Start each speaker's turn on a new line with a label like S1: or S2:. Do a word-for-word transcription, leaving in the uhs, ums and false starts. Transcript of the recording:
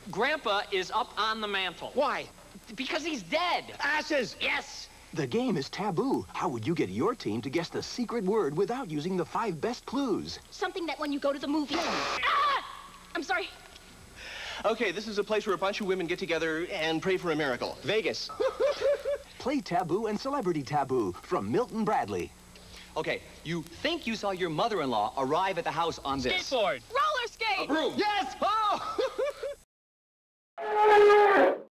S1: Grandpa is up on the mantle.
S2: Why?
S1: Because he's dead.
S2: Ashes!
S1: Yes!
S3: The game is taboo. How would you get your team to guess the secret word without using the five best clues?
S4: Something that when you go to the movies. Ah! I'm sorry.
S5: Okay, this is a place where a bunch of women get together and pray for a miracle.
S2: Vegas.
S3: Play Taboo and Celebrity Taboo from Milton Bradley.
S6: Okay, you think you saw your mother-in-law arrive at the house on this.
S1: Skateboard.
S4: Roller skate.
S2: Broom.
S6: Yes! Oh!